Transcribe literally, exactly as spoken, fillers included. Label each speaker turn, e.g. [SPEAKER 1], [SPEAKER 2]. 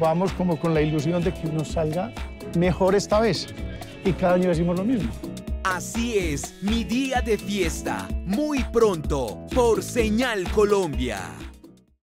[SPEAKER 1] vamos como con la ilusión de que uno salga mejor esta vez. Y cada año decimos lo mismo.
[SPEAKER 2] Así es, mi día de fiesta, muy pronto, por Señal Colombia.